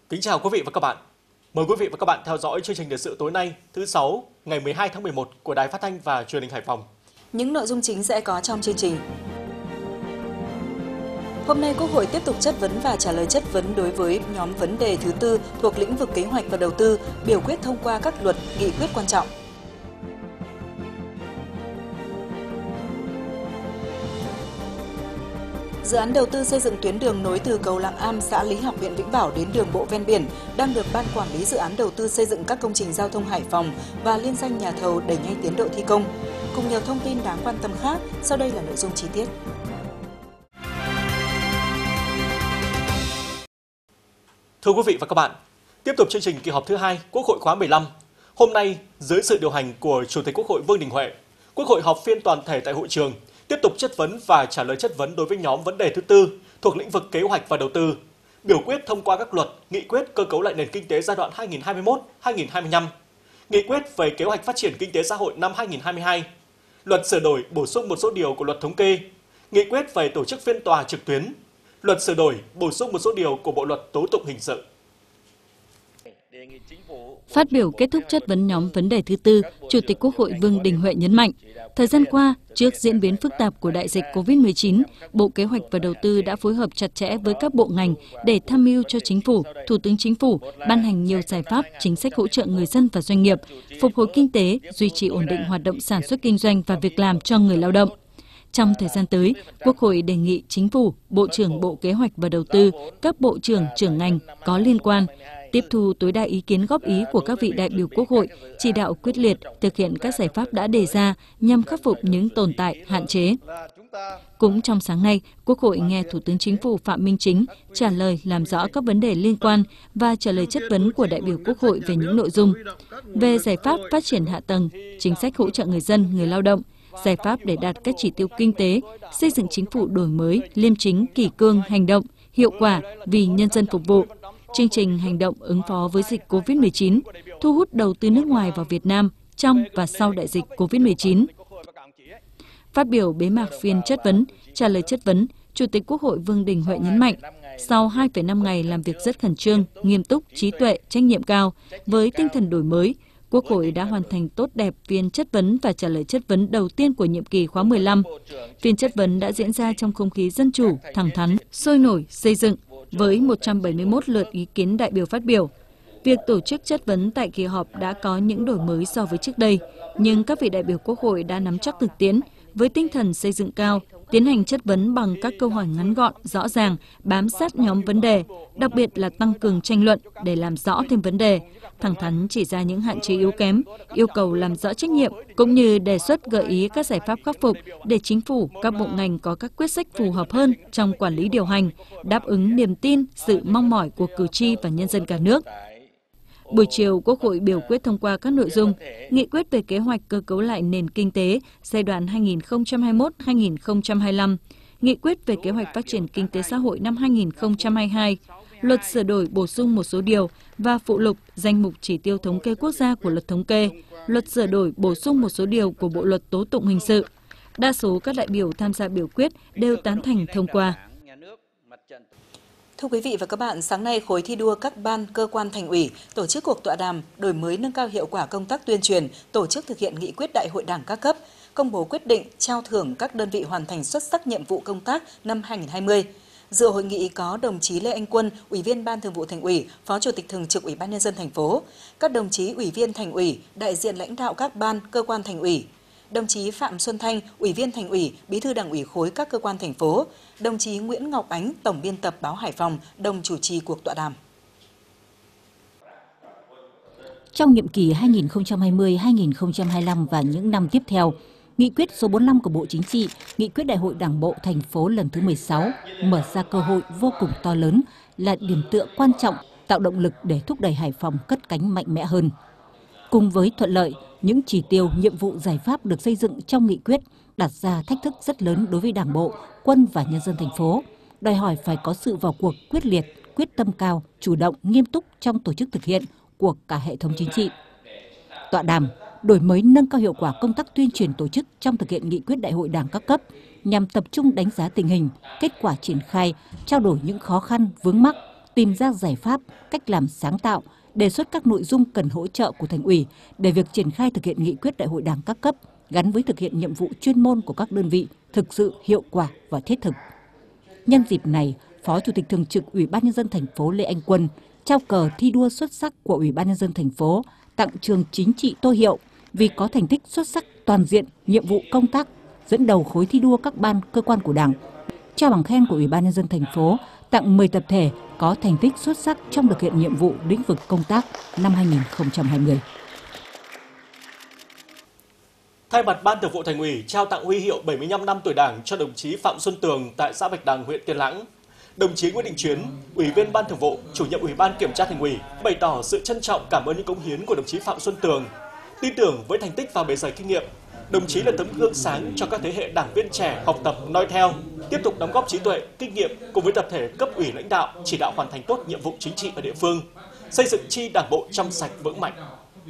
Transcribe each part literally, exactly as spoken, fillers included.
Kính chào quý vị và các bạn. Mời quý vị và các bạn theo dõi chương trình thời sự tối nay, thứ Sáu, ngày mười hai tháng mười một của Đài Phát thanh và Truyền hình Hải Phòng. Những nội dung chính sẽ có trong chương trình. Hôm nay Quốc hội tiếp tục chất vấn và trả lời chất vấn đối với nhóm vấn đề thứ tư thuộc lĩnh vực kế hoạch và đầu tư, biểu quyết thông qua các luật, nghị quyết quan trọng. Dự án đầu tư xây dựng tuyến đường nối từ cầu Lạng Am, xã Lý Học, huyện Vĩnh Bảo đến đường bộ ven biển đang được Ban Quản lý Dự án Đầu tư xây dựng các công trình giao thông Hải Phòng và liên danh nhà thầu đẩy nhanh tiến độ thi công. Cùng nhiều thông tin đáng quan tâm khác, sau đây là nội dung chi tiết. Thưa quý vị và các bạn, tiếp tục chương trình kỳ họp thứ hai Quốc hội khóa mười lăm. Hôm nay, dưới sự điều hành của Chủ tịch Quốc hội Vương Đình Huệ, Quốc hội họp phiên toàn thể tại hội trường, tiếp tục chất vấn và trả lời chất vấn đối với nhóm vấn đề thứ tư thuộc lĩnh vực kế hoạch và đầu tư, biểu quyết thông qua các luật, nghị quyết cơ cấu lại nền kinh tế giai đoạn hai nghìn không trăm hai mươi mốt đến hai nghìn không trăm hai mươi lăm, nghị quyết về kế hoạch phát triển kinh tế xã hội năm hai nghìn không trăm hai mươi hai, luật sửa đổi bổ sung một số điều của luật thống kê, nghị quyết về tổ chức phiên tòa trực tuyến, luật sửa đổi bổ sung một số điều của Bộ luật tố tụng hình sự. Phát biểu kết thúc chất vấn nhóm vấn đề thứ tư, Chủ tịch Quốc hội Vương Đình Huệ nhấn mạnh, thời gian qua, trước diễn biến phức tạp của đại dịch covid mười chín, Bộ Kế hoạch và Đầu tư đã phối hợp chặt chẽ với các bộ ngành để tham mưu cho Chính phủ, Thủ tướng Chính phủ ban hành nhiều giải pháp, chính sách hỗ trợ người dân và doanh nghiệp, phục hồi kinh tế, duy trì ổn định hoạt động sản xuất kinh doanh và việc làm cho người lao động. Trong thời gian tới, Quốc hội đề nghị Chính phủ, Bộ trưởng Bộ Kế hoạch và Đầu tư, các bộ trưởng, trưởng ngành có liên quan tiếp thu tối đa ý kiến góp ý của các vị đại biểu Quốc hội, chỉ đạo quyết liệt thực hiện các giải pháp đã đề ra nhằm khắc phục những tồn tại, hạn chế. Cũng trong sáng nay, Quốc hội nghe Thủ tướng Chính phủ Phạm Minh Chính trả lời làm rõ các vấn đề liên quan và trả lời chất vấn của đại biểu Quốc hội về những nội dung về giải pháp phát triển hạ tầng, chính sách hỗ trợ người dân, người lao động, giải pháp để đạt các chỉ tiêu kinh tế, xây dựng chính phủ đổi mới, liêm chính, kỷ cương, hành động, hiệu quả vì nhân dân phục vụ, chương trình hành động ứng phó với dịch covid mười chín, thu hút đầu tư nước ngoài vào Việt Nam trong và sau đại dịch covid mười chín. Phát biểu bế mạc phiên chất vấn, trả lời chất vấn, Chủ tịch Quốc hội Vương Đình Huệ nhấn mạnh, sau hai phẩy năm ngày làm việc rất khẩn trương, nghiêm túc, trí tuệ, trách nhiệm cao, với tinh thần đổi mới, Quốc hội đã hoàn thành tốt đẹp phiên chất vấn và trả lời chất vấn đầu tiên của nhiệm kỳ khóa mười lăm. Phiên chất vấn đã diễn ra trong không khí dân chủ, thẳng thắn, sôi nổi, xây dựng, với một trăm bảy mươi mốt lượt ý kiến đại biểu phát biểu. Việc tổ chức chất vấn tại kỳ họp đã có những đổi mới so với trước đây, nhưng các vị đại biểu Quốc hội đã nắm chắc thực tiễn, với tinh thần xây dựng cao, tiến hành chất vấn bằng các câu hỏi ngắn gọn, rõ ràng, bám sát nhóm vấn đề, đặc biệt là tăng cường tranh luận để làm rõ thêm vấn đề, thẳng thắn chỉ ra những hạn chế yếu kém, yêu cầu làm rõ trách nhiệm, cũng như đề xuất gợi ý các giải pháp khắc phục để Chính phủ, các bộ ngành có các quyết sách phù hợp hơn trong quản lý điều hành, đáp ứng niềm tin, sự mong mỏi của cử tri và nhân dân cả nước. Buổi chiều, Quốc hội biểu quyết thông qua các nội dung, nghị quyết về kế hoạch cơ cấu lại nền kinh tế giai đoạn hai nghìn không trăm hai mươi mốt đến hai nghìn không trăm hai mươi lăm, nghị quyết về kế hoạch phát triển kinh tế xã hội năm hai nghìn không trăm hai mươi hai, luật sửa đổi bổ sung một số điều và phụ lục danh mục chỉ tiêu thống kê quốc gia của luật thống kê, luật sửa đổi bổ sung một số điều của Bộ luật tố tụng hình sự. Đa số các đại biểu tham gia biểu quyết đều tán thành thông qua. Thưa quý vị và các bạn, sáng nay khối thi đua các ban, cơ quan thành ủy tổ chức cuộc tọa đàm đổi mới nâng cao hiệu quả công tác tuyên truyền, tổ chức thực hiện nghị quyết Đại hội Đảng các cấp, công bố quyết định trao thưởng các đơn vị hoàn thành xuất sắc nhiệm vụ công tác năm hai nghìn không trăm hai mươi. Dự hội nghị có đồng chí Lê Anh Quân, Ủy viên Ban Thường vụ Thành ủy, Phó Chủ tịch Thường trực Ủy ban Nhân dân thành phố, các đồng chí Ủy viên Thành ủy, đại diện lãnh đạo các ban, cơ quan Thành ủy, đồng chí Phạm Xuân Thanh, Ủy viên Thành ủy, Bí thư Đảng ủy khối các cơ quan thành phố, đồng chí Nguyễn Ngọc Ánh, Tổng biên tập báo Hải Phòng, đồng chủ trì cuộc tọa đàm. Trong nhiệm kỳ hai nghìn không trăm hai mươi đến hai nghìn không trăm hai mươi lăm và những năm tiếp theo, Nghị quyết số bốn mươi lăm của Bộ Chính trị, Nghị quyết Đại hội Đảng bộ thành phố lần thứ mười sáu mở ra cơ hội vô cùng to lớn, là điểm tựa quan trọng tạo động lực để thúc đẩy Hải Phòng cất cánh mạnh mẽ hơn. Cùng với thuận lợi, những chỉ tiêu, nhiệm vụ, giải pháp được xây dựng trong nghị quyết đặt ra thách thức rất lớn đối với Đảng bộ, quân và nhân dân thành phố, đòi hỏi phải có sự vào cuộc quyết liệt, quyết tâm cao, chủ động, nghiêm túc trong tổ chức thực hiện của cả hệ thống chính trị. Tọa đàm đổi mới nâng cao hiệu quả công tác tuyên truyền tổ chức trong thực hiện nghị quyết Đại hội Đảng các cấp nhằm tập trung đánh giá tình hình, kết quả triển khai, trao đổi những khó khăn, vướng mắc, tìm ra giải pháp, cách làm sáng tạo, đề xuất các nội dung cần hỗ trợ của Thành ủy để việc triển khai thực hiện nghị quyết Đại hội Đảng các cấp gắn với thực hiện nhiệm vụ chuyên môn của các đơn vị thực sự hiệu quả và thiết thực. Nhân dịp này, Phó Chủ tịch Thường trực Ủy ban Nhân dân thành phố Lê Anh Quân trao cờ thi đua xuất sắc của Ủy ban Nhân dân thành phố tặng trường chính trị Tô Hiệu vì có thành tích xuất sắc toàn diện nhiệm vụ công tác, dẫn đầu khối thi đua các ban cơ quan của Đảng. Trao bằng khen của Ủy ban Nhân dân thành phố tặng mười tập thể có thành tích xuất sắc trong thực hiện nhiệm vụ lĩnh vực công tác năm hai nghìn không trăm hai mươi. Thay mặt Ban Thường vụ Thành ủy trao tặng huy hiệu bảy mươi lăm năm tuổi Đảng cho đồng chí Phạm Xuân Tường tại xã Bạch Đằng, huyện Tiên Lãng, đồng chí Nguyễn Đình Chuyến, Ủy viên Ban Thường vụ, Chủ nhiệm Ủy ban Kiểm tra Thành ủy bày tỏ sự trân trọng cảm ơn những cống hiến của đồng chí Phạm Xuân Tường, tin tưởng với thành tích và bề dày kinh nghiệm, đồng chí là tấm gương sáng cho các thế hệ đảng viên trẻ học tập noi theo, tiếp tục đóng góp trí tuệ, kinh nghiệm cùng với tập thể cấp ủy lãnh đạo chỉ đạo hoàn thành tốt nhiệm vụ chính trị ở địa phương, xây dựng chi Đảng bộ trong sạch vững mạnh.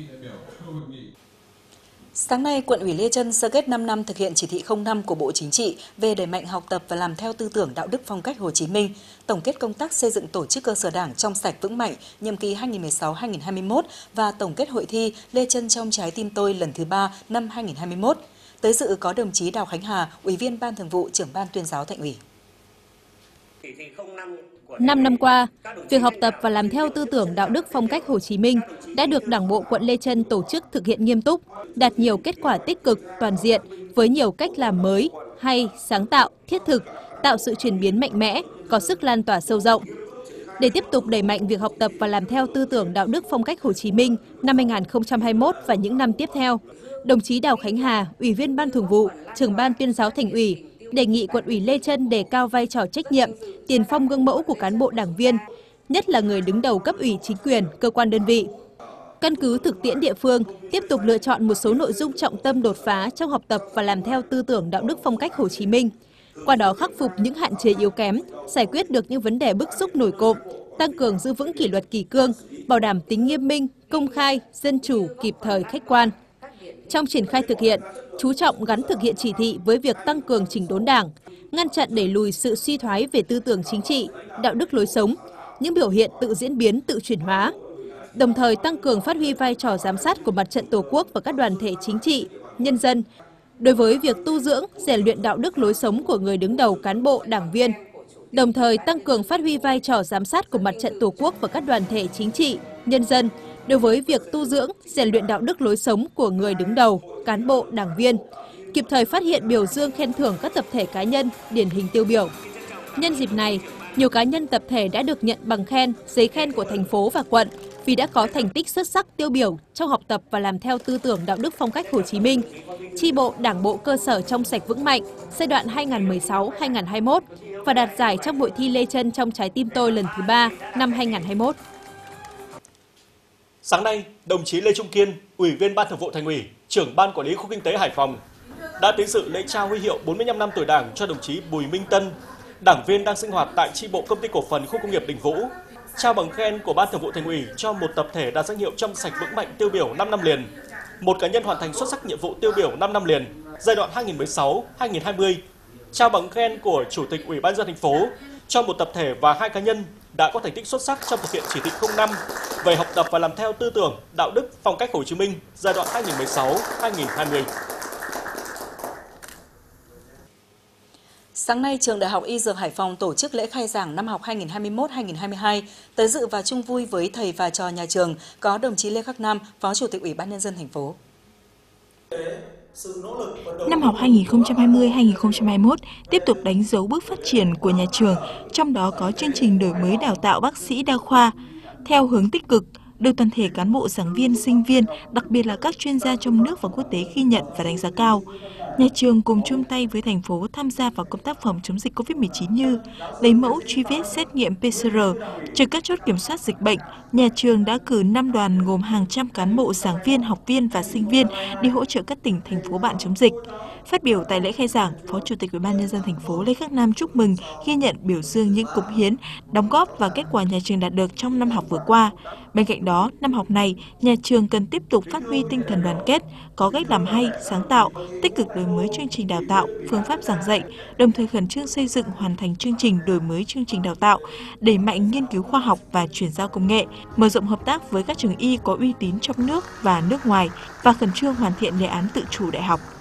Sáng nay, Quận ủy Lê Chân sơ kết năm năm thực hiện chỉ thị không năm của Bộ Chính trị về đẩy mạnh học tập và làm theo tư tưởng đạo đức phong cách Hồ Chí Minh, tổng kết công tác xây dựng tổ chức cơ sở Đảng trong sạch vững mạnh nhiệm kỳ hai nghìn không trăm mười sáu đến hai nghìn không trăm hai mươi mốt và tổng kết hội thi Lê Chân trong trái tim tôi lần thứ ba năm hai nghìn không trăm hai mươi mốt. Tới dự có đồng chí Đào Khánh Hà, Ủy viên Ban Thường vụ, Trưởng ban Tuyên giáo Thành ủy. Năm năm qua, việc học tập và làm theo tư tưởng đạo đức phong cách Hồ Chí Minh đã được Đảng bộ quận Lê Chân tổ chức thực hiện nghiêm túc, đạt nhiều kết quả tích cực, toàn diện với nhiều cách làm mới, hay, sáng tạo, thiết thực, tạo sự chuyển biến mạnh mẽ, có sức lan tỏa sâu rộng. Để tiếp tục đẩy mạnh việc học tập và làm theo tư tưởng đạo đức phong cách Hồ Chí Minh năm hai nghìn không trăm hai mươi mốt và những năm tiếp theo, đồng chí Đào Khánh Hà, Ủy viên Ban Thường vụ, Trưởng ban Tuyên giáo Thành ủy, đề nghị quận ủy Lê Chân đề cao vai trò trách nhiệm, tiền phong gương mẫu của cán bộ đảng viên, nhất là người đứng đầu cấp ủy chính quyền, cơ quan đơn vị. Căn cứ thực tiễn địa phương, tiếp tục lựa chọn một số nội dung trọng tâm đột phá trong học tập và làm theo tư tưởng đạo đức phong cách Hồ Chí Minh. Qua đó khắc phục những hạn chế yếu kém, giải quyết được những vấn đề bức xúc nổi cộm, tăng cường giữ vững kỷ luật kỷ cương, bảo đảm tính nghiêm minh, công khai, dân chủ, kịp thời, khách quan. Trong triển khai thực hiện, chú trọng gắn thực hiện chỉ thị với việc tăng cường chỉnh đốn Đảng, ngăn chặn đẩy lùi sự suy thoái về tư tưởng chính trị, đạo đức lối sống, những biểu hiện tự diễn biến, tự chuyển hóa. Đồng thời tăng cường phát huy vai trò giám sát của Mặt trận Tổ quốc và các đoàn thể chính trị, nhân dân đối với việc tu dưỡng, rèn luyện đạo đức lối sống của người đứng đầu cán bộ, đảng viên. Đồng thời tăng cường phát huy vai trò giám sát của Mặt trận Tổ quốc và các đoàn thể chính trị, nhân dân đối với việc tu dưỡng, rèn luyện đạo đức lối sống của người đứng đầu, cán bộ, đảng viên, kịp thời phát hiện, biểu dương, khen thưởng các tập thể cá nhân điển hình tiêu biểu. Nhân dịp này, nhiều cá nhân tập thể đã được nhận bằng khen, giấy khen của thành phố và quận vì đã có thành tích xuất sắc tiêu biểu trong học tập và làm theo tư tưởng đạo đức phong cách Hồ Chí Minh. Chi bộ Đảng bộ cơ sở trong sạch vững mạnh giai đoạn hai nghìn không trăm mười sáu đến hai nghìn không trăm hai mươi mốt và đạt giải trong hội thi Lê Chân trong trái tim tôi lần thứ ba năm hai nghìn không trăm hai mươi mốt. Sáng nay, đồng chí Lê Trung Kiên, Ủy viên Ban Thường vụ Thành ủy, Trưởng ban Quản lý khu kinh tế Hải Phòng đã tới dự lễ trao huy hiệu bốn mươi lăm năm tuổi Đảng cho đồng chí Bùi Minh Tân, đảng viên đang sinh hoạt tại chi bộ Công ty Cổ phần Khu công nghiệp Đình Vũ, trao bằng khen của Ban Thường vụ Thành ủy cho một tập thể đạt danh hiệu trong sạch vững mạnh tiêu biểu năm năm liền, một cá nhân hoàn thành xuất sắc nhiệm vụ tiêu biểu năm năm liền giai đoạn hai nghìn không trăm mười sáu đến hai nghìn không trăm hai mươi, trao bằng khen của Chủ tịch Ủy ban nhân dân thành phố cho một tập thể và hai cá nhân đã có thành tích xuất sắc trong thực hiện chỉ thị không năm về học tập và làm theo tư tưởng đạo đức phong cách Hồ Chí Minh giai đoạn hai nghìn không trăm mười sáu đến hai nghìn không trăm hai mươi. Sáng nay, Trường Đại học Y Dược Hải Phòng tổ chức lễ khai giảng năm học hai nghìn không trăm hai mươi mốt đến hai nghìn không trăm hai mươi hai. Tới dự và chung vui với thầy và trò nhà trường có đồng chí Lê Khắc Nam, Phó Chủ tịch Ủy ban nhân dân thành phố. Năm học hai nghìn không trăm hai mươi đến hai nghìn không trăm hai mươi mốt tiếp tục đánh dấu bước phát triển của nhà trường, trong đó có chương trình đổi mới đào tạo bác sĩ đa khoa theo hướng tích cực, được toàn thể cán bộ, giảng viên, sinh viên, đặc biệt là các chuyên gia trong nước và quốc tế ghi nhận và đánh giá cao. Nhà trường cùng chung tay với thành phố tham gia vào công tác phòng chống dịch Covid mười chín như lấy mẫu, truy vết, xét nghiệm pê xê rờ, trực các chốt kiểm soát dịch bệnh. Nhà trường đã cử năm đoàn gồm hàng trăm cán bộ, giảng viên, học viên và sinh viên đi hỗ trợ các tỉnh, thành phố bạn chống dịch. Phát biểu tại lễ khai giảng, Phó Chủ tịch Ủy ban nhân dân thành phố Lê Khắc Nam chúc mừng, ghi nhận, biểu dương những cống hiến, đóng góp và kết quả nhà trường đạt được trong năm học vừa qua. Bên cạnh đó, năm học này, nhà trường cần tiếp tục phát huy tinh thần đoàn kết, có cách làm hay, sáng tạo, tích cực đổi mới chương trình đào tạo, phương pháp giảng dạy, đồng thời khẩn trương xây dựng hoàn thành chương trình đổi mới chương trình đào tạo, đẩy mạnh nghiên cứu khoa học và chuyển giao công nghệ, mở rộng hợp tác với các trường y có uy tín trong nước và nước ngoài và khẩn trương hoàn thiện đề án tự chủ đại học.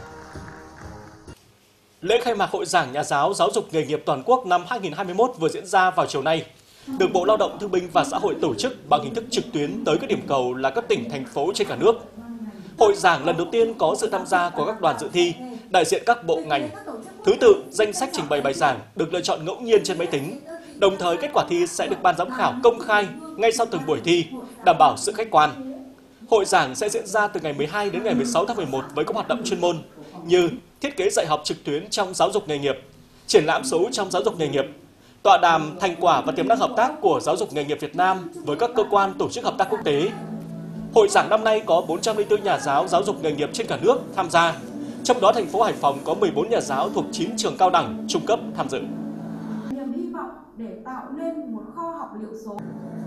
Lễ khai mạc Hội giảng Nhà giáo Giáo dục nghề nghiệp toàn quốc năm hai nghìn không trăm hai mươi mốt vừa diễn ra vào chiều nay, được Bộ Lao động Thương binh và Xã hội tổ chức bằng hình thức trực tuyến tới các điểm cầu là các tỉnh, thành phố trên cả nước. Hội giảng lần đầu tiên có sự tham gia của các đoàn dự thi, đại diện các bộ ngành. Thứ tự, danh sách trình bày bài giảng được lựa chọn ngẫu nhiên trên máy tính. Đồng thời, kết quả thi sẽ được ban giám khảo công khai ngay sau từng buổi thi, đảm bảo sự khách quan. Hội giảng sẽ diễn ra từ ngày mười hai đến ngày mười sáu tháng mười một với các hoạt động chuyên môn như thiết kế dạy học trực tuyến trong giáo dục nghề nghiệp, triển lãm số trong giáo dục nghề nghiệp, tọa đàm thành quả và tiềm năng hợp tác của giáo dục nghề nghiệp Việt Nam với các cơ quan tổ chức hợp tác quốc tế. Hội giảng năm nay có bốn trăm lẻ bốn nhà giáo giáo dục nghề nghiệp trên cả nước tham gia, trong đó thành phố Hải Phòng có mười bốn nhà giáo thuộc chín trường cao đẳng, trung cấp tham dự. Niềm hy vọng để tạo nên một kho học liệu số.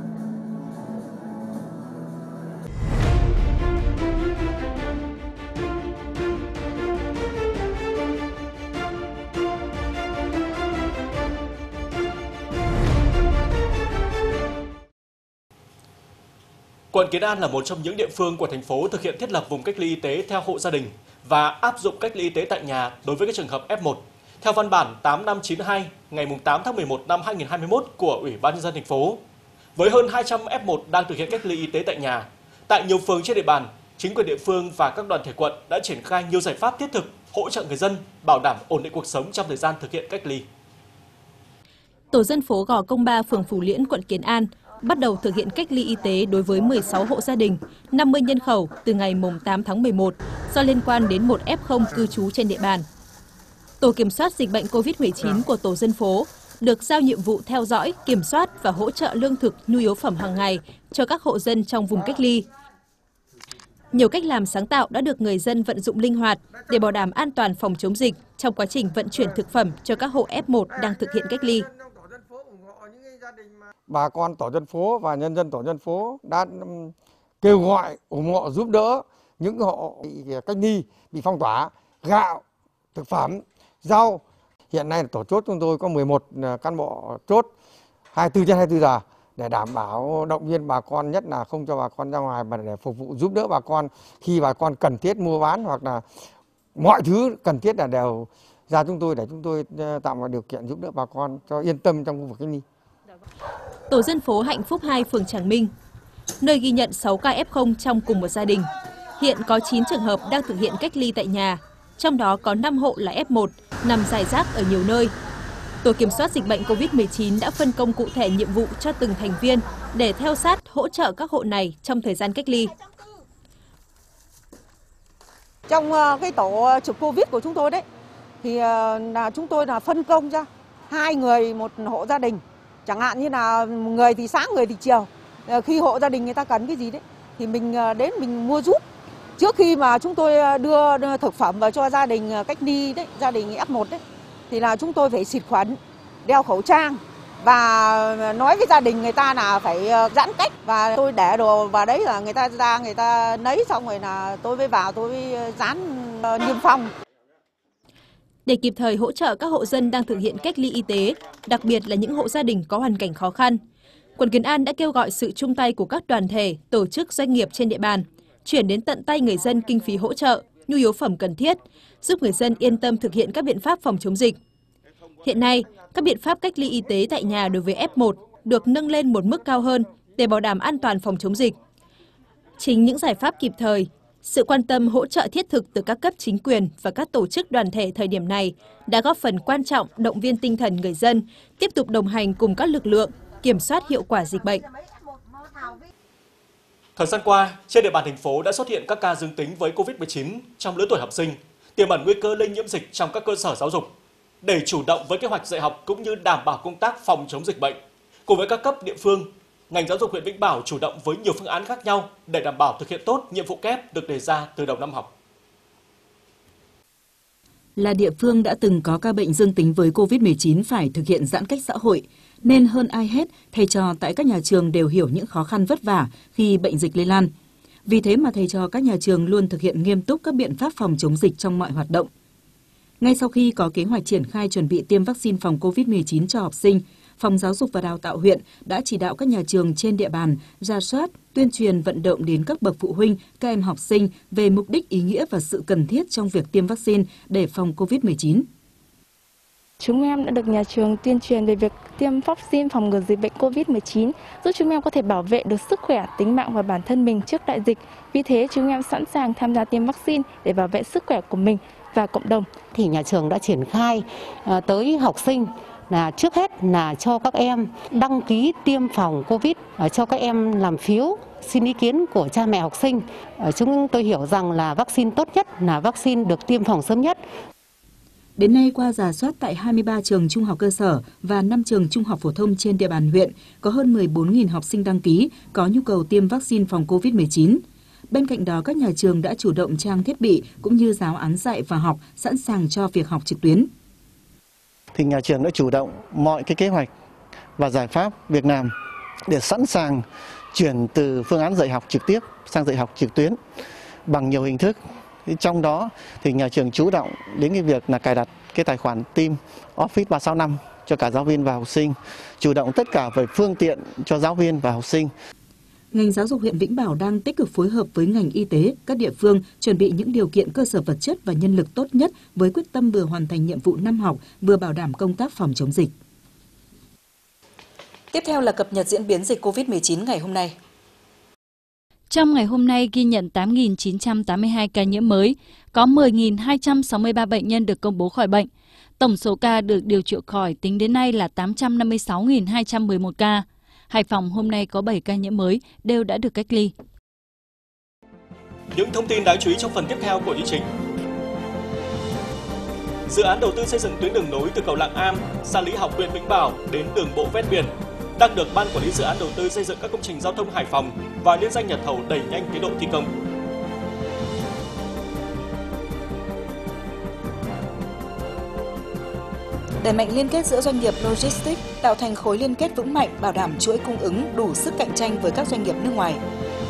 Quận Kiến An là một trong những địa phương của thành phố thực hiện thiết lập vùng cách ly y tế theo hộ gia đình và áp dụng cách ly y tế tại nhà đối với các trường hợp ép một theo văn bản tám năm chín hai ngày tám tháng mười một năm hai nghìn không trăm hai mươi mốt của Ủy ban nhân dân thành phố. Với hơn hai trăm ép một đang thực hiện cách ly y tế tại nhà, tại nhiều phường trên địa bàn, chính quyền địa phương và các đoàn thể quận đã triển khai nhiều giải pháp thiết thực hỗ trợ người dân bảo đảm ổn định cuộc sống trong thời gian thực hiện cách ly. Tổ dân phố Gò Công ba, phường Phú Liễn, quận Kiến An bắt đầu thực hiện cách ly y tế đối với mười sáu hộ gia đình, năm mươi nhân khẩu từ ngày tám tháng mười một do liên quan đến một ép không cư trú trên địa bàn. Tổ kiểm soát dịch bệnh cô vít mười chín của tổ dân phố được giao nhiệm vụ theo dõi, kiểm soát và hỗ trợ lương thực, nhu yếu phẩm hàng ngày cho các hộ dân trong vùng cách ly. Nhiều cách làm sáng tạo đã được người dân vận dụng linh hoạt để bảo đảm an toàn phòng chống dịch trong quá trình vận chuyển thực phẩm cho các hộ ép một đang thực hiện cách ly. Bà con tổ dân phố và nhân dân tổ dân phố đã kêu gọi ủng hộ giúp đỡ những hộ bị cách ly, bị phong tỏa, gạo, thực phẩm, rau. Hiện nay tổ chốt chúng tôi có mười một cán bộ chốt hai mươi tư trên hai mươi tư giờ để đảm bảo động viên bà con, nhất là không cho bà con ra ngoài mà để phục vụ giúp đỡ bà con khi bà con cần thiết mua bán hoặc là mọi thứ cần thiết là đều ra chúng tôi để chúng tôi tạo mọi điều kiện giúp đỡ bà con cho yên tâm trong khu vực cách ly. Tổ dân phố Hạnh Phúc hai, phường Tràng Minh, nơi ghi nhận sáu ca ép không trong cùng một gia đình. Hiện có chín trường hợp đang thực hiện cách ly tại nhà, trong đó có năm hộ là ép một, nằm rải rác ở nhiều nơi. Tổ kiểm soát dịch bệnh cô vít mười chín đã phân công cụ thể nhiệm vụ cho từng thành viên để theo sát hỗ trợ các hộ này trong thời gian cách ly. Trong cái tổ trực Covid của chúng tôi đấy, thì là chúng tôi là phân công ra hai người một hộ gia đình. Chẳng hạn như là người thì sáng, người thì chiều. Khi hộ gia đình người ta cần cái gì đấy thì mình đến mình mua giúp. Trước khi mà chúng tôi đưa, đưa thực phẩm vào cho gia đình cách ly đấy, gia đình ép một đấy, thì là chúng tôi phải xịt khuẩn, đeo khẩu trang và nói với gia đình người ta là phải giãn cách, và tôi để đồ vào đấy là người ta ra người ta lấy xong rồi là tôi mới vào tôi mới dán niêm phong. Để kịp thời hỗ trợ các hộ dân đang thực hiện cách ly y tế, đặc biệt là những hộ gia đình có hoàn cảnh khó khăn, quận Kiến An đã kêu gọi sự chung tay của các đoàn thể, tổ chức, doanh nghiệp trên địa bàn, chuyển đến tận tay người dân kinh phí hỗ trợ, nhu yếu phẩm cần thiết, giúp người dân yên tâm thực hiện các biện pháp phòng chống dịch. Hiện nay, các biện pháp cách ly y tế tại nhà đối với ép một được nâng lên một mức cao hơn để bảo đảm an toàn phòng chống dịch. Chính những giải pháp kịp thời, sự quan tâm hỗ trợ thiết thực từ các cấp chính quyền và các tổ chức đoàn thể thời điểm này đã góp phần quan trọng động viên tinh thần người dân tiếp tục đồng hành cùng các lực lượng kiểm soát hiệu quả dịch bệnh. Thời gian qua, trên địa bàn thành phố đã xuất hiện các ca dương tính với cô vít mười chín trong lứa tuổi học sinh, tiềm ẩn nguy cơ lây nhiễm dịch trong các cơ sở giáo dục. Để chủ động với kế hoạch dạy học cũng như đảm bảo công tác phòng chống dịch bệnh, cùng với các cấp địa phương, ngành giáo dục huyện Vĩnh Bảo chủ động với nhiều phương án khác nhau để đảm bảo thực hiện tốt nhiệm vụ kép được đề ra từ đầu năm học. Là địa phương đã từng có ca bệnh dương tính với cô vít mười chín phải thực hiện giãn cách xã hội, nên hơn ai hết, thầy trò tại các nhà trường đều hiểu những khó khăn vất vả khi bệnh dịch lây lan. Vì thế mà thầy trò các nhà trường luôn thực hiện nghiêm túc các biện pháp phòng chống dịch trong mọi hoạt động. Ngay sau khi có kế hoạch triển khai chuẩn bị tiêm vaccine phòng covid mười chín cho học sinh, Phòng Giáo dục và Đào tạo huyện đã chỉ đạo các nhà trường trên địa bàn rà soát, tuyên truyền vận động đến các bậc phụ huynh, các em học sinh về mục đích, ý nghĩa và sự cần thiết trong việc tiêm vaccine để phòng covid mười chín. Chúng em đã được nhà trường tuyên truyền về việc tiêm vaccine phòng ngừa dịch bệnh covid mười chín, giúp chúng em có thể bảo vệ được sức khỏe, tính mạng và bản thân mình trước đại dịch. Vì thế, chúng em sẵn sàng tham gia tiêm vaccine để bảo vệ sức khỏe của mình và cộng đồng. Thì nhà trường đã triển khai tới học sinh là trước hết là cho các em đăng ký tiêm phòng Covid, cho các em làm phiếu xin ý kiến của cha mẹ học sinh. Chúng tôi hiểu rằng là vaccine tốt nhất là vaccine được tiêm phòng sớm nhất. Đến nay, qua rà soát tại hai mươi ba trường trung học cơ sở và năm trường trung học phổ thông trên địa bàn huyện, có hơn mười bốn nghìn học sinh đăng ký có nhu cầu tiêm vaccine phòng covid mười chín. Bên cạnh đó, các nhà trường đã chủ động trang thiết bị cũng như giáo án dạy và học sẵn sàng cho việc học trực tuyến. Thì nhà trường đã chủ động mọi cái kế hoạch và giải pháp việc làm để sẵn sàng chuyển từ phương án dạy học trực tiếp sang dạy học trực tuyến bằng nhiều hình thức. Trong đó thì nhà trường chủ động đến cái việc là cài đặt cái tài khoản team Office ba sáu năm cho cả giáo viên và học sinh, chủ động tất cả về phương tiện cho giáo viên và học sinh. Ngành giáo dục huyện Vĩnh Bảo đang tích cực phối hợp với ngành y tế, các địa phương chuẩn bị những điều kiện cơ sở vật chất và nhân lực tốt nhất với quyết tâm vừa hoàn thành nhiệm vụ năm học, vừa bảo đảm công tác phòng chống dịch. Tiếp theo là cập nhật diễn biến dịch covid mười chín ngày hôm nay. Trong ngày hôm nay ghi nhận tám nghìn chín trăm tám mươi hai ca nhiễm mới, có mười nghìn hai trăm sáu mươi ba bệnh nhân được công bố khỏi bệnh. Tổng số ca được điều trị khỏi tính đến nay là tám trăm năm mươi sáu nghìn hai trăm mười một ca. Hải Phòng hôm nay có bảy ca nhiễm mới đều đã được cách ly. Những thông tin đáng chú ý trong phần tiếp theo của chương trình. Dự án đầu tư xây dựng tuyến đường nối từ cầu Lạng Am, xã Lý Học, huyện Vĩnh Bảo đến đường bộ ven biển đang được Ban Quản lý Dự án đầu tư xây dựng các công trình giao thông Hải Phòng và liên danh nhà thầu đẩy nhanh tiến độ thi công. Đẩy mạnh liên kết giữa doanh nghiệp logistics, tạo thành khối liên kết vững mạnh, bảo đảm chuỗi cung ứng đủ sức cạnh tranh với các doanh nghiệp nước ngoài.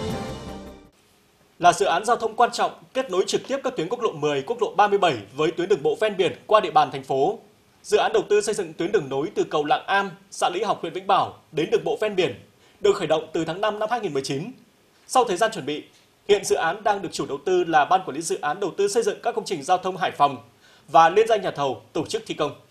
Là dự án giao thông quan trọng kết nối trực tiếp các tuyến quốc lộ mười, quốc lộ ba mươi bảy với tuyến đường bộ ven biển qua địa bàn thành phố. Dự án đầu tư xây dựng tuyến đường nối từ cầu Lạng Am, xã Lý Học, huyện Vĩnh Bảo đến đường bộ ven biển được khởi động từ tháng năm năm hai nghìn không trăm mười chín. Sau thời gian chuẩn bị, hiện dự án đang được chủ đầu tư là Ban Quản lý Dự án đầu tư xây dựng các công trình giao thông Hải Phòng và liên danh nhà thầu tổ chức thi công.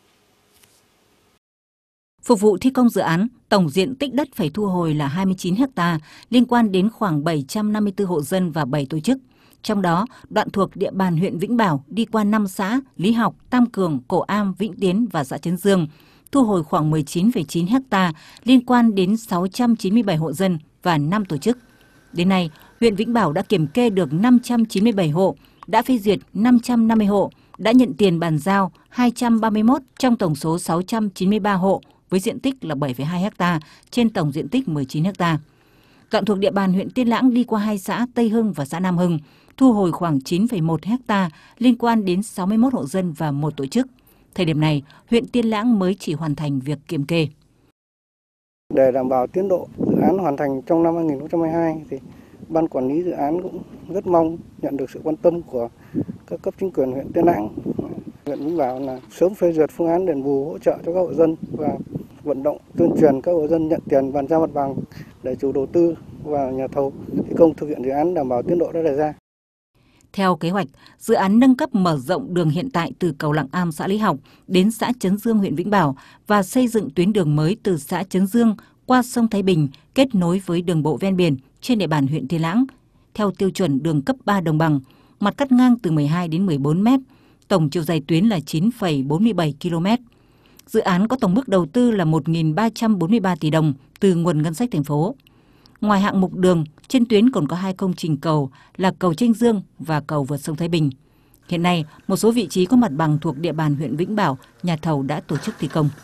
Phục vụ thi công dự án, tổng diện tích đất phải thu hồi là hai mươi chín héc ta, liên quan đến khoảng bảy trăm năm mươi tư hộ dân và bảy tổ chức. Trong đó, đoạn thuộc địa bàn huyện Vĩnh Bảo đi qua năm xã Lý Học, Tam Cường, Cổ Am, Vĩnh Tiến và xã Trấn Dương, thu hồi khoảng mười chín phẩy chín héc ta, liên quan đến sáu trăm chín mươi bảy hộ dân và năm tổ chức. Đến nay, huyện Vĩnh Bảo đã kiểm kê được năm trăm chín mươi bảy hộ, đã phê duyệt năm trăm năm mươi hộ, đã nhận tiền bàn giao hai trăm ba mươi mốt trong tổng số sáu trăm chín mươi ba hộ, với diện tích là bảy phẩy hai héc ta trên tổng diện tích mười chín héc ta. Đoạn thuộc địa bàn huyện Tiên Lãng đi qua hai xã Tây Hưng và xã Nam Hưng, thu hồi khoảng chín phẩy một héc ta liên quan đến sáu mươi mốt hộ dân và một tổ chức. Thời điểm này, huyện Tiên Lãng mới chỉ hoàn thành việc kiểm kê. Để đảm bảo tiến độ dự án hoàn thành trong năm hai nghìn không trăm hai mươi hai thì Ban Quản lý Dự án cũng rất mong nhận được sự quan tâm của các cấp chính quyền huyện Tiên Lãng. Huyện Vĩnh Bảo là sớm phê duyệt phương án đền bù hỗ trợ cho các hộ dân và vận động tuyên truyền các hộ dân nhận tiền bàn giao mặt bằng để chủ đầu tư và nhà thầu thi công thực hiện dự án đảm bảo tiến độ đã đề ra. Theo kế hoạch, dự án nâng cấp mở rộng đường hiện tại từ cầu Lạng Am xã Lý Học đến xã Trấn Dương huyện Vĩnh Bảo và xây dựng tuyến đường mới từ xã Trấn Dương qua sông Thái Bình kết nối với đường bộ ven biển trên địa bàn huyện Tiên Lãng theo tiêu chuẩn đường cấp ba đồng bằng, mặt cắt ngang từ mười hai đến mười bốn mét, tổng chiều dài tuyến là chín phẩy bốn mươi bảy ki lô mét. Dự án có tổng mức đầu tư là một nghìn ba trăm bốn mươi ba tỷ đồng từ nguồn ngân sách thành phố. Ngoài hạng mục đường, trên tuyến còn có hai công trình cầu là cầu Tranh Dương và cầu vượt sông Thái Bình. Hiện nay, một số vị trí có mặt bằng thuộc địa bàn huyện Vĩnh Bảo, nhà thầu đã tổ chức thi công.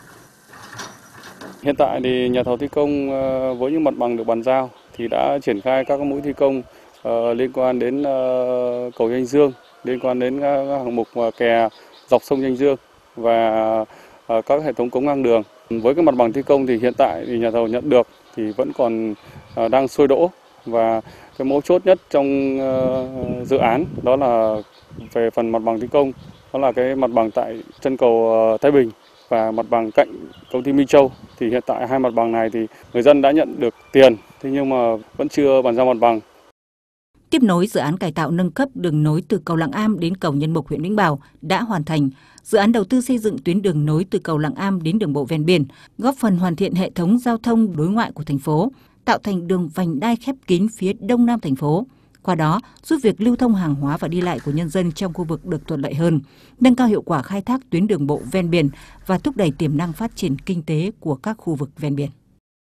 Hiện tại thì nhà thầu thi công với những mặt bằng được bàn giao thì đã triển khai các mũi thi công uh, liên quan đến uh, cầu Tranh Dương, liên quan đến uh, hạng mục uh, kè dọc sông Tranh Dương và uh, các hệ thống cống ngang đường. Với cái mặt bằng thi công thì hiện tại thì nhà thầu nhận được thì vẫn còn uh, đang sôi đỗ, và cái mấu chốt nhất trong uh, dự án đó là về phần mặt bằng thi công đó là cái mặt bằng tại chân cầu Thái Bình và mặt bằng cạnh công ty Minh Châu. Thì hiện tại hai mặt bằng này thì người dân đã nhận được tiền, thế nhưng mà vẫn chưa bàn giao mặt bằng. Tiếp nối dự án cải tạo nâng cấp đường nối từ cầu Lạng Am đến cầu Nhân Mục huyện Vĩnh Bảo đã hoàn thành. Dự án đầu tư xây dựng tuyến đường nối từ cầu Lạng Am đến đường bộ ven biển, góp phần hoàn thiện hệ thống giao thông đối ngoại của thành phố, tạo thành đường vành đai khép kín phía đông nam thành phố. Qua đó, giúp việc lưu thông hàng hóa và đi lại của nhân dân trong khu vực được thuận lợi hơn, nâng cao hiệu quả khai thác tuyến đường bộ ven biển và thúc đẩy tiềm năng phát triển kinh tế của các khu vực ven biển.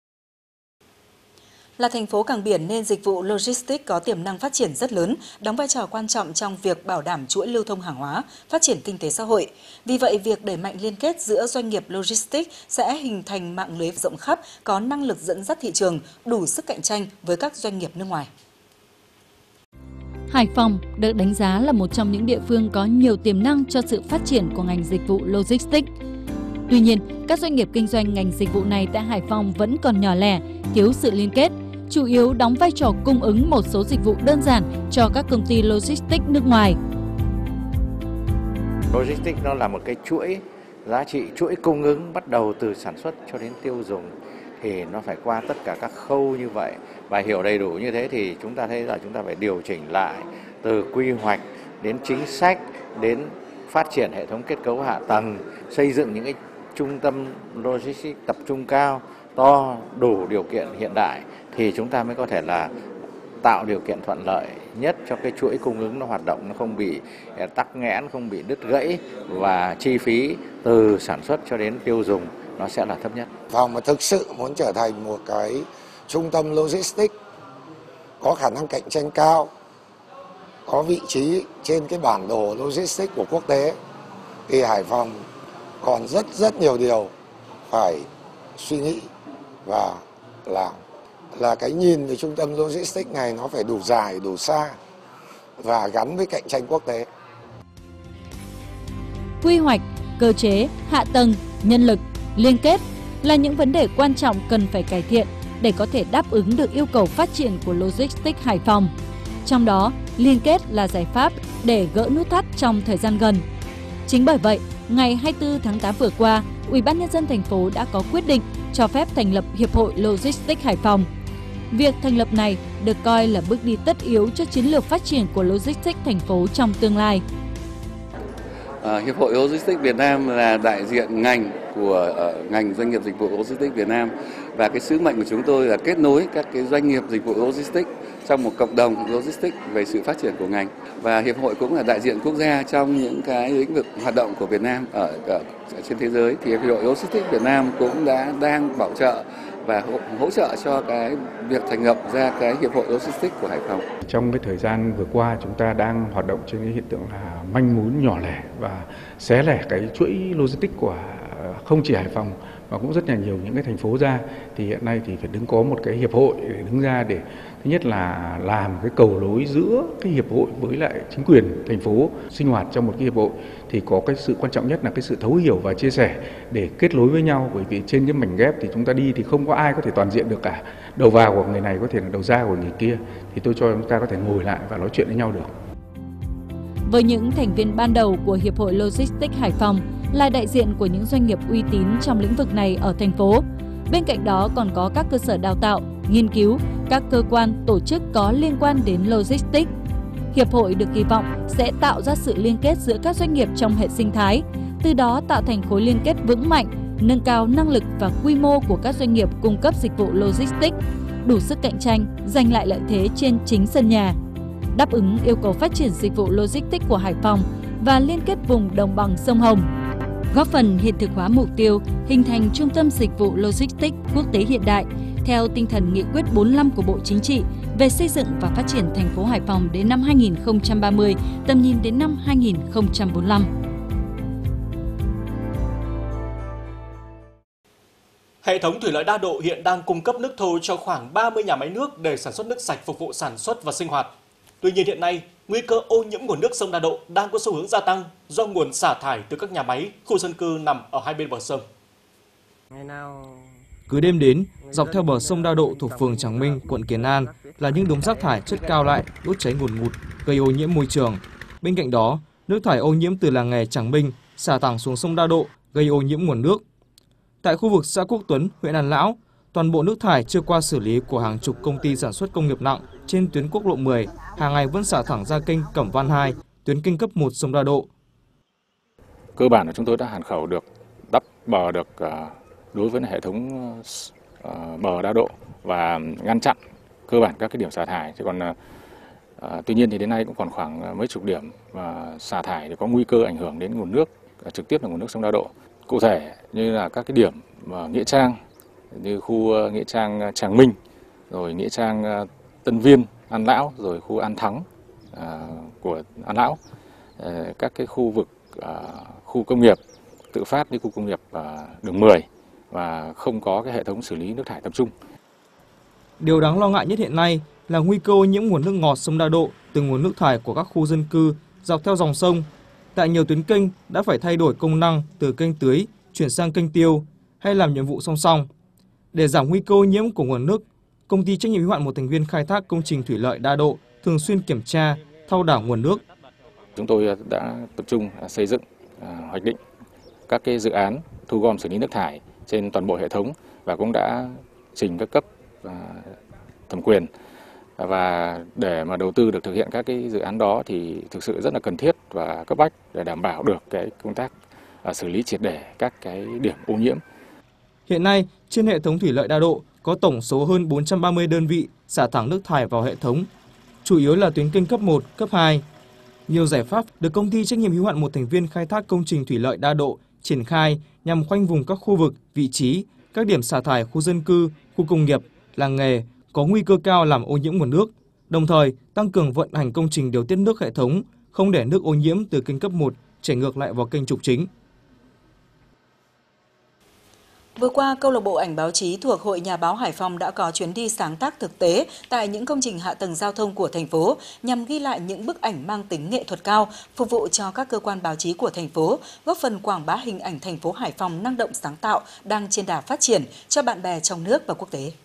Là thành phố cảng biển nên dịch vụ logistics có tiềm năng phát triển rất lớn, đóng vai trò quan trọng trong việc bảo đảm chuỗi lưu thông hàng hóa, phát triển kinh tế xã hội. Vì vậy, việc đẩy mạnh liên kết giữa doanh nghiệp logistics sẽ hình thành mạng lưới rộng khắp, có năng lực dẫn dắt thị trường, đủ sức cạnh tranh với các doanh nghiệp nước ngoài. Hải Phòng được đánh giá là một trong những địa phương có nhiều tiềm năng cho sự phát triển của ngành dịch vụ logistics. Tuy nhiên, các doanh nghiệp kinh doanh ngành dịch vụ này tại Hải Phòng vẫn còn nhỏ lẻ, thiếu sự liên kết, chủ yếu đóng vai trò cung ứng một số dịch vụ đơn giản cho các công ty logistics nước ngoài. Logistics nó là một cái chuỗi giá trị, chuỗi cung ứng bắt đầu từ sản xuất cho đến tiêu dùng, thì nó phải qua tất cả các khâu như vậy. Và hiểu đầy đủ như thế thì chúng ta thấy là chúng ta phải điều chỉnh lại từ quy hoạch đến chính sách, đến phát triển hệ thống kết cấu hạ tầng, xây dựng những cái trung tâm logistics tập trung cao, to, đủ điều kiện hiện đại thì chúng ta mới có thể là tạo điều kiện thuận lợi nhất cho cái chuỗi cung ứng nó hoạt động, nó không bị tắc nghẽn, không bị đứt gãy và chi phí từ sản xuất cho đến tiêu dùng nó sẽ là thấp nhất. Và mà thực sự muốn trở thành một cái trung tâm logistics có khả năng cạnh tranh cao, có vị trí trên cái bản đồ logistics của quốc tế thì Hải Phòng còn rất rất nhiều điều phải suy nghĩ và làm. Là cái nhìn về trung tâm logistics này nó phải đủ dài, đủ xa và gắn với cạnh tranh quốc tế. Quy hoạch, cơ chế, hạ tầng, nhân lực, liên kết là những vấn đề quan trọng cần phải cải thiện để có thể đáp ứng được yêu cầu phát triển của logistics Hải Phòng. Trong đó, liên kết là giải pháp để gỡ nút thắt trong thời gian gần. Chính bởi vậy, ngày hai mươi tư tháng tám vừa qua, Ủy ban nhân dân thành phố đã có quyết định cho phép thành lập Hiệp hội Logistics Hải Phòng. Việc thành lập này được coi là bước đi tất yếu cho chiến lược phát triển của logistics thành phố trong tương lai. À, Hiệp hội Logistics Việt Nam là đại diện ngành của uh, ngành doanh nghiệp dịch vụ logistics Việt Nam, và cái sứ mệnh của chúng tôi là kết nối các cái doanh nghiệp dịch vụ logistics trong một cộng đồng logistics về sự phát triển của ngành. Và hiệp hội cũng là đại diện quốc gia trong những cái lĩnh vực hoạt động của Việt Nam ở, ở, ở trên thế giới. Thì Hiệp hội Logistics Việt Nam cũng đã đang bảo trợ và hỗ, hỗ trợ cho cái việc thành lập ra cái Hiệp hội Logistics của Hải Phòng. Trong cái thời gian vừa qua, chúng ta đang hoạt động trên cái hiện tượng là manh mún nhỏ lẻ và xé lẻ cái chuỗi logistics của không chỉ Hải Phòng mà cũng rất là nhiều những cái thành phố ra. Thì hiện nay thì phải đứng có một cái hiệp hội để đứng ra để thứ nhất là làm cái cầu nối giữa cái hiệp hội với lại chính quyền thành phố sinh hoạt trong một cái hiệp hội, thì có cái sự quan trọng nhất là cái sự thấu hiểu và chia sẻ để kết nối với nhau, bởi vì trên cái mảnh ghép thì chúng ta đi thì không có ai có thể toàn diện được cả. Đầu vào của người này có thể là đầu ra của người kia, thì tôi cho chúng ta có thể ngồi lại và nói chuyện với nhau được. Với những thành viên ban đầu của Hiệp hội Logistics Hải Phòng là đại diện của những doanh nghiệp uy tín trong lĩnh vực này ở thành phố. Bên cạnh đó còn có các cơ sở đào tạo, nghiên cứu, các cơ quan, tổ chức có liên quan đến logistics. Hiệp hội được kỳ vọng sẽ tạo ra sự liên kết giữa các doanh nghiệp trong hệ sinh thái, từ đó tạo thành khối liên kết vững mạnh, nâng cao năng lực và quy mô của các doanh nghiệp cung cấp dịch vụ logistics, đủ sức cạnh tranh, giành lại lợi thế trên chính sân nhà, đáp ứng yêu cầu phát triển dịch vụ logistics của Hải Phòng và liên kết vùng đồng bằng sông Hồng, góp phần hiện thực hóa mục tiêu hình thành trung tâm dịch vụ logistics quốc tế hiện đại theo tinh thần nghị quyết bốn mươi lăm của Bộ Chính trị về xây dựng và phát triển thành phố Hải Phòng đến năm hai nghìn không trăm ba mươi, tầm nhìn đến năm hai nghìn không trăm bốn mươi lăm. Hệ thống thủy lợi Đa Độ hiện đang cung cấp nước thô cho khoảng ba mươi nhà máy nước để sản xuất nước sạch phục vụ sản xuất và sinh hoạt. Tuy nhiên hiện nay, nguy cơ ô nhiễm nguồn nước sông Đa Độ đang có xu hướng gia tăng do nguồn xả thải từ các nhà máy, khu dân cư nằm ở hai bên bờ sông. Cứ đêm đến, dọc theo bờ sông Đa Độ thuộc phường Tràng Minh, quận Kiến An là những đống rác thải chất cao lại, đốt cháy ngùn ngụt, gây ô nhiễm môi trường. Bên cạnh đó, nước thải ô nhiễm từ làng nghề Tràng Minh xả thẳng xuống sông Đa Độ gây ô nhiễm nguồn nước. Tại khu vực xã Quốc Tuấn, huyện An Lão, toàn bộ nước thải chưa qua xử lý của hàng chục công ty sản xuất công nghiệp nặng trên tuyến quốc lộ mười hàng ngày vẫn xả thẳng ra kênh Cẩm Văn hai, tuyến kênh cấp một sông Đa Độ. Cơ bản là chúng tôi đã hàn khẩu được, đắp bờ được đối với hệ thống bờ Đa Độ và ngăn chặn cơ bản các cái điểm xả thải. Chứ còn à, tuy nhiên thì đến nay cũng còn khoảng mấy chục điểm và xả thải thì có nguy cơ ảnh hưởng đến nguồn nước, trực tiếp là nguồn nước sông Đa Độ. Cụ thể như là các cái điểm mà nghĩa trang như khu nghĩa trang Tràng Minh, rồi nghĩa trang Tân Viên, An Lão, rồi khu An Thắng à, của An Lão, à, các cái khu vực à, khu công nghiệp tự phát như khu công nghiệp à, đường mười và không có cái hệ thống xử lý nước thải tập trung. Điều đáng lo ngại nhất hiện nay là nguy cơ ô nhiễm nguồn nước ngọt sông Đa Độ từ nguồn nước thải của các khu dân cư dọc theo dòng sông. Tại nhiều tuyến kênh đã phải thay đổi công năng từ kênh tưới chuyển sang kênh tiêu hay làm nhiệm vụ song song. Để giảm nguy cơ ô nhiễm của nguồn nước, công ty trách nhiệm hữu hạn một thành viên khai thác công trình thủy lợi Đa Độ thường xuyên kiểm tra, thao đảo nguồn nước. Chúng tôi đã tập trung xây dựng, hoạch định các cái dự án thu gom xử lý nước thải trên toàn bộ hệ thống và cũng đã trình các cấp thẩm quyền. Và để mà đầu tư được thực hiện các cái dự án đó thì thực sự rất là cần thiết và cấp bách để đảm bảo được cái công tác xử lý triệt để các cái điểm ô nhiễm. Hiện nay, trên hệ thống thủy lợi Đa Độ có tổng số hơn bốn trăm ba mươi đơn vị xả thẳng nước thải vào hệ thống, chủ yếu là tuyến kênh cấp một, cấp hai. Nhiều giải pháp được công ty trách nhiệm hữu hạn một thành viên khai thác công trình thủy lợi Đa Độ triển khai nhằm khoanh vùng các khu vực, vị trí, các điểm xả thải khu dân cư, khu công nghiệp, làng nghề có nguy cơ cao làm ô nhiễm nguồn nước, đồng thời tăng cường vận hành công trình điều tiết nước hệ thống, không để nước ô nhiễm từ kênh cấp một chảy ngược lại vào kênh trục chính. Vừa qua, câu lạc bộ ảnh báo chí thuộc Hội Nhà báo Hải Phòng đã có chuyến đi sáng tác thực tế tại những công trình hạ tầng giao thông của thành phố nhằm ghi lại những bức ảnh mang tính nghệ thuật cao, phục vụ cho các cơ quan báo chí của thành phố, góp phần quảng bá hình ảnh thành phố Hải Phòng năng động sáng tạo, đang trên đà phát triển cho bạn bè trong nước và quốc tế.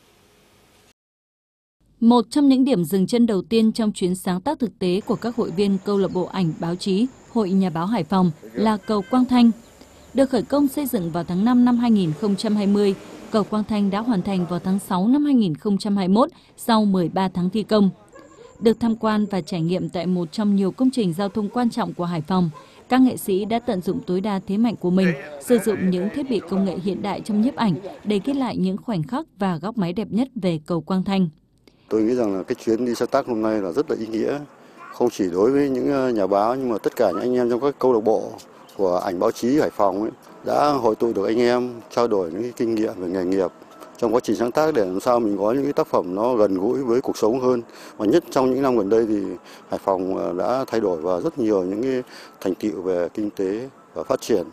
Một trong những điểm dừng chân đầu tiên trong chuyến sáng tác thực tế của các hội viên câu lạc bộ ảnh báo chí Hội Nhà báo Hải Phòng là cầu Quang Thanh. Được khởi công xây dựng vào tháng năm năm hai nghìn không trăm hai mươi, cầu Quang Thanh đã hoàn thành vào tháng sáu năm hai nghìn không trăm hai mươi mốt sau mười ba tháng thi công. Được tham quan và trải nghiệm tại một trong nhiều công trình giao thông quan trọng của Hải Phòng, các nghệ sĩ đã tận dụng tối đa thế mạnh của mình, sử dụng những thiết bị công nghệ hiện đại trong nhiếp ảnh để ghi lại những khoảnh khắc và góc máy đẹp nhất về cầu Quang Thanh. Tôi nghĩ rằng là cái chuyến đi sáng tác hôm nay là rất là ý nghĩa, không chỉ đối với những nhà báo nhưng mà tất cả những anh em trong các câu lạc bộ của ảnh báo chí Hải Phòng ấy, đã hội tụ được anh em trao đổi những cái kinh nghiệm về nghề nghiệp trong quá trình sáng tác để làm sao mình có những cái tác phẩm nó gần gũi với cuộc sống hơn. Và nhất trong những năm gần đây thì Hải Phòng đã thay đổi và rất nhiều những cái thành tựu về kinh tế và phát triển.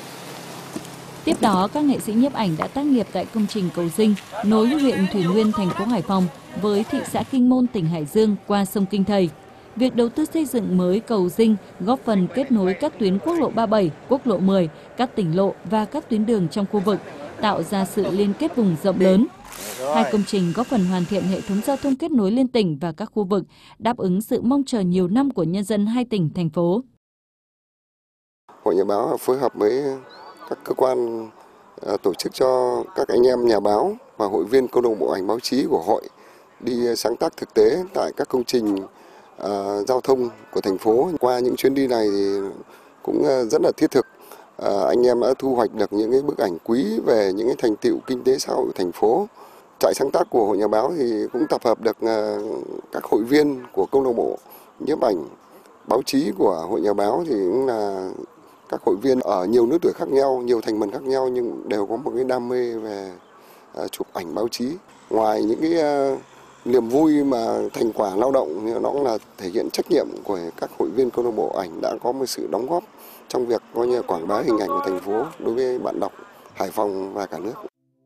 Tiếp đó, các nghệ sĩ nhiếp ảnh đã tác nghiệp tại công trình cầu Dinh nối huyện Thủy Nguyên, thành phố Hải Phòng với thị xã Kinh Môn, tỉnh Hải Dương qua sông Kinh Thầy. Việc đầu tư xây dựng mới cầu Dinh góp phần kết nối các tuyến quốc lộ ba mươi bảy, quốc lộ mười, các tỉnh lộ và các tuyến đường trong khu vực, tạo ra sự liên kết vùng rộng lớn. Hai công trình góp phần hoàn thiện hệ thống giao thông kết nối liên tỉnh và các khu vực, đáp ứng sự mong chờ nhiều năm của nhân dân hai tỉnh, thành phố. Hội Nhà báo phối hợp với các cơ quan tổ chức cho các anh em nhà báo và hội viên câu lạc bộ ảnh báo chí của hội đi sáng tác thực tế tại các công trình uh, giao thông của thành phố. Qua những chuyến đi này thì cũng rất là thiết thực. Uh, anh em đã thu hoạch được những cái bức ảnh quý về những cái thành tựu kinh tế xã hội của thành phố. Trại sáng tác của Hội Nhà báo thì cũng tập hợp được uh, các hội viên của câu lạc bộ nhiếp ảnh báo chí của Hội Nhà báo thì cũng là các hội viên ở nhiều lứa tuổi khác nhau, nhiều thành phần khác nhau nhưng đều có một cái đam mê về uh, chụp ảnh báo chí. Ngoài những cái uh, niềm vui mà thành quả lao động thì nó cũng là thể hiện trách nhiệm của các hội viên câu lạc bộ ảnh đã có một sự đóng góp trong việc coi như quảng bá hình ảnh của thành phố đối với bạn đọc Hải Phòng và cả nước.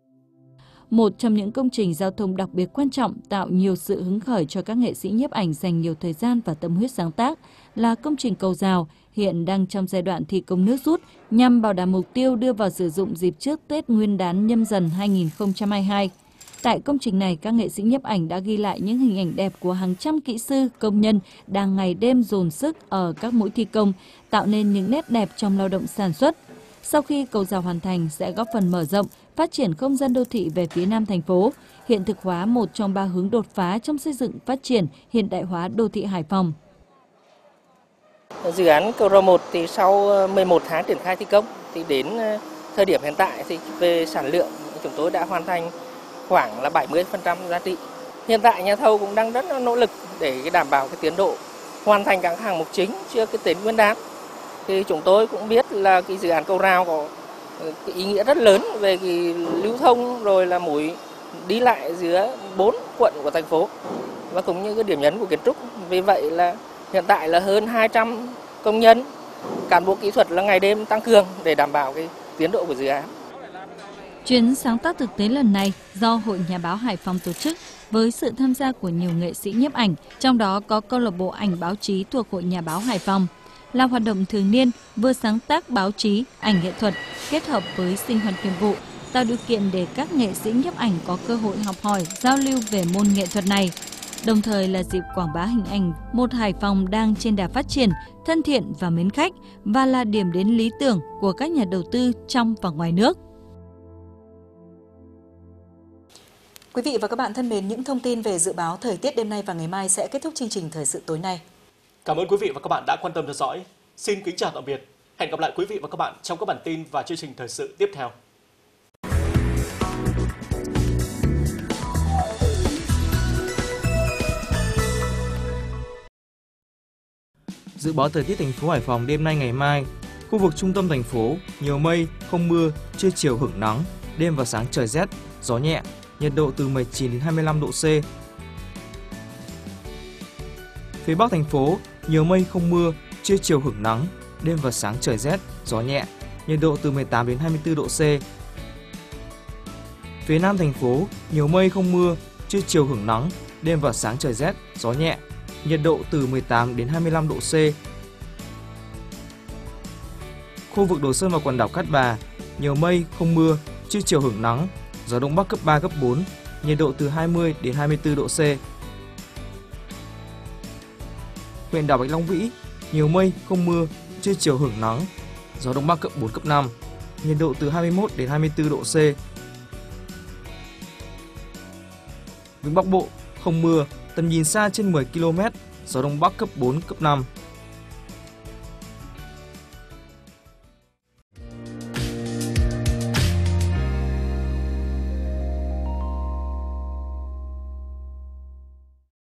Một trong những công trình giao thông đặc biệt quan trọng tạo nhiều sự hứng khởi cho các nghệ sĩ nhiếp ảnh dành nhiều thời gian và tâm huyết sáng tác là công trình cầu Rào, hiện đang trong giai đoạn thi công nước rút nhằm bảo đảm mục tiêu đưa vào sử dụng dịp trước Tết Nguyên đán Nhâm Dần hai nghìn không trăm hai mươi hai. Tại công trình này, các nghệ sĩ nhiếp ảnh đã ghi lại những hình ảnh đẹp của hàng trăm kỹ sư, công nhân đang ngày đêm dồn sức ở các mũi thi công, tạo nên những nét đẹp trong lao động sản xuất. Sau khi cầu rào hoàn thành sẽ góp phần mở rộng, phát triển không gian đô thị về phía nam thành phố, hiện thực hóa một trong ba hướng đột phá trong xây dựng, phát triển, hiện đại hóa đô thị Hải Phòng. Dự án cầu rào một thì sau mười một tháng triển khai thi công thì đến thời điểm hiện tại thì về sản lượng chúng tôi đã hoàn thành khoảng là bảy mươi phần trăm giá trị. Hiện tại nhà thầu cũng đang rất là nỗ lực để đảm bảo cái tiến độ hoàn thành các hạng mục chính trước cái Tết Nguyên đán. Thì chúng tôi cũng biết là cái dự án cầu rào có cái ý nghĩa rất lớn về cái lưu thông rồi là mối đi lại giữa bốn quận của thành phố và cũng như cái điểm nhấn của kiến trúc. Vì vậy là hiện tại là hơn hai trăm công nhân, cán bộ kỹ thuật là ngày đêm tăng cường để đảm bảo cái tiến độ của dự án. Chuyến sáng tác thực tế lần này do Hội Nhà báo Hải Phòng tổ chức với sự tham gia của nhiều nghệ sĩ nhiếp ảnh, trong đó có câu lạc bộ ảnh báo chí thuộc Hội Nhà báo Hải Phòng. Là hoạt động thường niên vừa sáng tác báo chí, ảnh nghệ thuật kết hợp với sinh hoạt nghiệp vụ, tạo điều kiện để các nghệ sĩ nhiếp ảnh có cơ hội học hỏi, giao lưu về môn nghệ thuật này. Đồng thời là dịp quảng bá hình ảnh một Hải Phòng đang trên đà phát triển, thân thiện và mến khách và là điểm đến lý tưởng của các nhà đầu tư trong và ngoài nước. Quý vị và các bạn thân mến, những thông tin về dự báo thời tiết đêm nay và ngày mai sẽ kết thúc chương trình thời sự tối nay. Cảm ơn quý vị và các bạn đã quan tâm theo dõi. Xin kính chào tạm biệt. Hẹn gặp lại quý vị và các bạn trong các bản tin và chương trình thời sự tiếp theo. Dự báo thời tiết thành phố Hải Phòng đêm nay ngày mai: khu vực trung tâm thành phố nhiều mây, không mưa, trưa chiều hửng nắng, đêm và sáng trời rét, gió nhẹ, nhiệt độ từ mười chín đến hai mươi lăm độ C. Phía Bắc thành phố nhiều mây, không mưa, trưa chiều hửng nắng, đêm và sáng trời rét, gió nhẹ, nhiệt độ từ mười tám đến hai mươi tư độ C. Phía Nam thành phố nhiều mây, không mưa, trưa chiều hửng nắng, đêm và sáng trời rét, gió nhẹ, nhiệt độ từ mười tám đến hai mươi lăm độ C. Khu vực Đồ Sơn và quần đảo Cát Bà nhiều mây, không mưa, trưa chiều hửng nắng, gió Đông Bắc cấp ba, cấp bốn, nhiệt độ từ hai mươi đến hai mươi tư độ C. Huyện đảo Bạch Long Vĩ nhiều mây, không mưa, trưa chiều hửng nắng, gió Đông Bắc cấp bốn, cấp năm, nhiệt độ từ hai mươi mốt đến hai mươi tư độ C. Vịnh Bắc Bộ không mưa, tầm nhìn xa trên mười ki lô mét, gió Đông Bắc cấp bốn, cấp năm,